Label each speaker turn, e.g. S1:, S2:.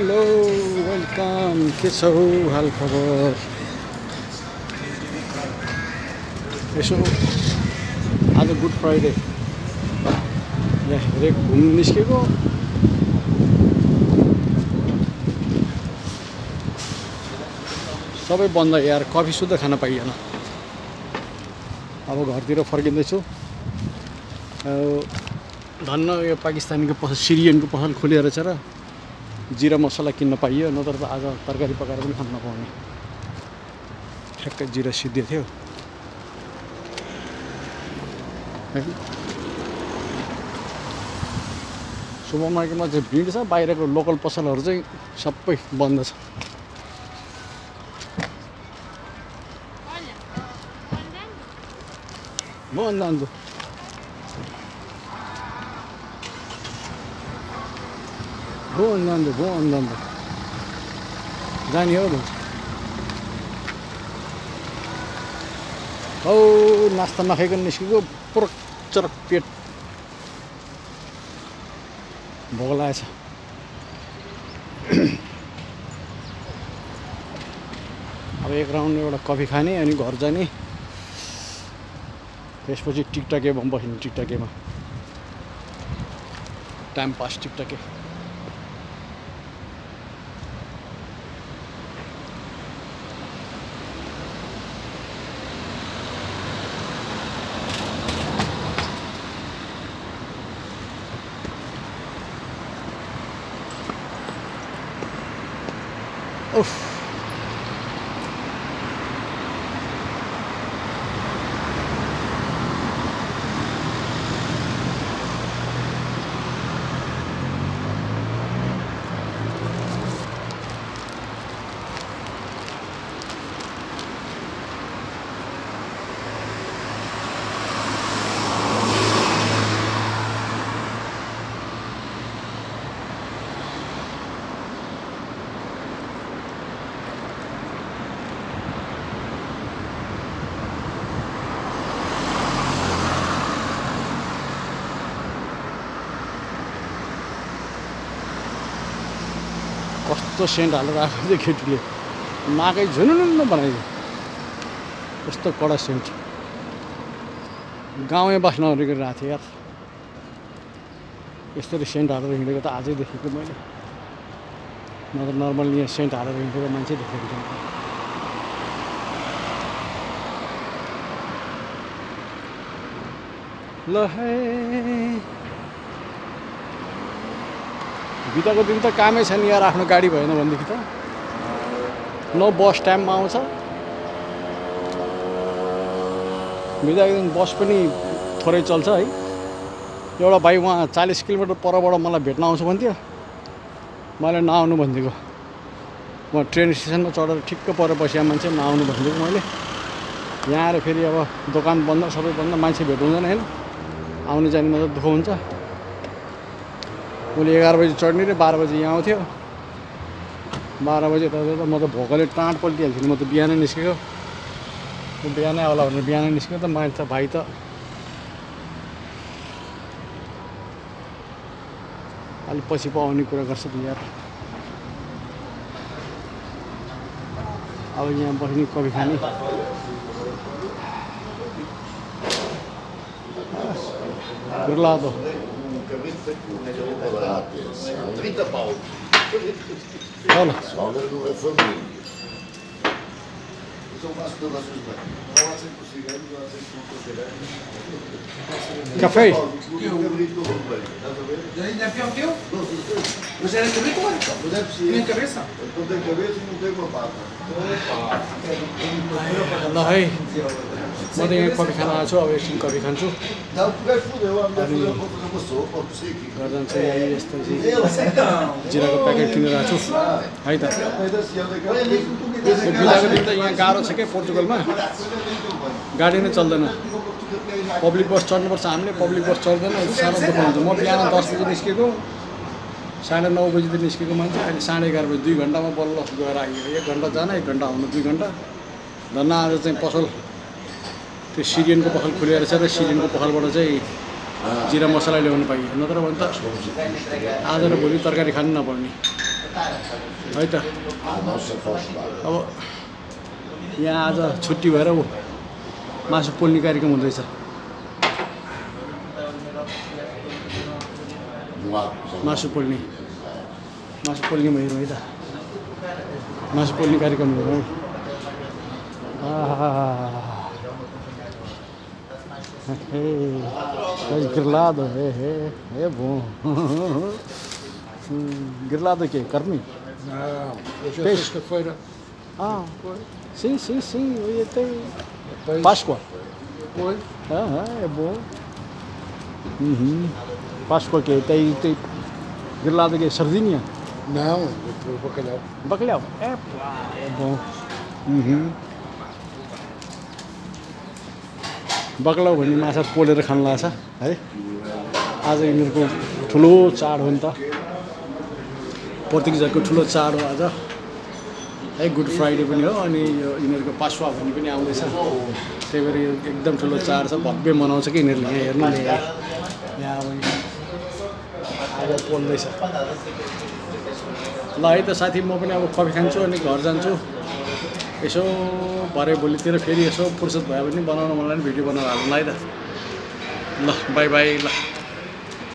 S1: Hello welcome के छ हाल खबर यसो आज गुड फ्राइडे यहाँ घुम्नु निस्केको सबै बन्द यार कफी सुद्धा खान पाइएन अब घरतिर फर्किँदैछु धन्न यो पाकिस्तानीको पसल सिरियनको पसल खोलिएर छ र जिरा मसला किन्न पाइयो नत्र त आज तरकारी पकाएर पनि खान नपाउने ठ्याक्कै जिरा सिद्धि थियो सुपर मार्केटमा चाहिँ भिड छ बाहिरको लोकल पसलहरू चाहिँ सबै बन्द छ म अन्दान्छु Go andando जाने हो भन्छ हौ नास्ता नखाइकन निस्केको पुरक चरक पेट भोक लागेछ अब एक राउन्ड एउटा कफी खाने अनि घर जाने त्यसपछि टिकटकेमा बस्ने टिकटकेमा टाइम पास टिकटके Uff. कस्तो सेन्ट हालेर आएको थियो केटीले नाकै झुनुनुन्न बनाइदियो कस्तो कडा सेन्ट गाउँमै बस्न गरेको थिएँ यार यसरी सेन्ट हालेर हिँडेको त आजै देखेको मैले नत्र नर्मली यहाँ सेन्ट हालेर हिँडेको मान्छे देखेको थिएँ ल है बिताको दिन त कामै छ नि यार आफ्नो गाडी भएन भनेदेखि त न बस टाइममा आउँछ बिताको दिन बस पनि थोरै चल्छ है एउटा भाइ उहाँ 40 किलोमिटर परबाट मलाई भेट्न आउँछु भन्थ्यो मैले नआउनु भनिदिएको म ट्रेन स्टेसनमा चढेर ठिक्क पर बसिया मान्छे नआउनु भनिदिएको मैले यहाँ आएर फेरि अब दोकान बन्द सबै बन्द मान्छे भेट हुँदैन होइन आउनु जानेमा त दुःख हुन्छ मैले 11 बजी चढ्ने र 12 बजी यहाँ आउँथ्यो 12 बजी त म त भोकले टाँट पल्टिहाल्थेँ म त बिहानै निस्केको बिहानै होला भनेर बिहानै निस्केको त मान्छे त भाइ त अलिक पछि पो आउने कुरा गर्छ त यार अब यहाँ बस्ने कफी खाने Grilado.
S2: 30 pau.
S1: Olha.
S2: Sogra não é família. São mais donações bem. Não há sempre ciganos, não há sempre
S1: Café?
S3: Ainda é pior que eu? Você era também como?
S2: Mas é possível.
S3: Tem cabeça?
S2: Não tem cabeça e não tem uma pata.
S1: ल है म त यहाँ coffee खान आएको छु अब एकछिन coffee खान्छु
S2: Não, porque fudeu. A mulher fudeu para fazer uma sopa, não sei o que.
S1: गर्दा चाहिँ यस्तो चाहिँ जिराको प्याकेट किनेर आएको छु है त बिदाको दिन त यहाँ गाह्रो छ क्या पोर्चुगलमा गाडी नै चल्दैन पब्लिक बस चढ्नुपर्छ हामीले पब्लिक बस चढ्दैन साह्रो दुःख हुन्छ म बिहान 10 बजी निस्केको 9:30 बजी त निस्केको मान्छे अहिले 11:30 बजी 2 घन्टामा बल्ल गएर आइयो 1 घन्टा जान 1 घन्टा आउनु 2 घन्टा धन्न आज चाहिँ पसल त्यो सिरियनको पसल खुलेर छ र सिरियनको पसलबाट चाहिँ जिरा मसला ल्याउनु पाइयो नत्र भने त आज र भोलि तरकारी खानु नपर्ने है त अब यहाँ आज छुट्टी भएर ऊ मासु पोल्ने कार्यक्रम हुँदैछ मासु पोल्ने हेरौँ है त मासु पोल्ने कार्यक्रम हेरौँ Grilado, é bom. Grilado aqui, carne?
S2: Não, hoje é
S1: Peixe.
S2: sexta-feira.
S1: Ah, sim, hoje tem
S2: Peixe.
S1: Páscoa.
S2: Foi?
S1: É bom. Páscoa aqui, tem grilado aqui, sardinha?
S2: Não, bacalhau.
S1: Bacalhau? É bom. बक्लाउ भन्ने माछा पोलेर खानु लाग्छ है आज यिनीहरूको ठुलो चाड हो नि त पोर्तुगिजहरूको ठुलो चाड हो आज है गुड फ्राइडे पनि हो अनि यो यिनीहरूको पास्वा भन्ने पनि आउँदैछ त्यही भएर यो एकदम ठुलो चाड छ भव्य मनाउँछ कि यिनीहरूले यहाँ हेर्नु नि यहाँ अब पोल्दैछ ल है त साथी म पनि अब कफी खान्छु अनि घर जान्छु यसो भरे भोलितिर फेरि यसो फुर्सद भयो भने बनाउन मन लाग्ने भिडियो बनाएर हाल्नु है त ल बाई बाई ल